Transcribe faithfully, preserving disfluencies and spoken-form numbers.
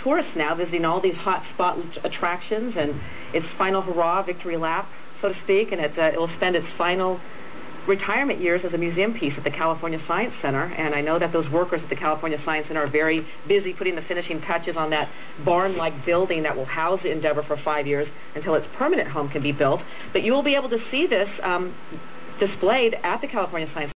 tourists now visiting all these hot spot attractions, and its final hurrah, victory lap, so to speak, and it, uh, it will spend its final retirement years as a museum piece at the California Science Center. And I know that those workers at the California Science Center are very busy putting the finishing touches on that barn-like building that will house the Endeavour for five years until its permanent home can be built. But you will be able to see this um, displayed at the California Science Center.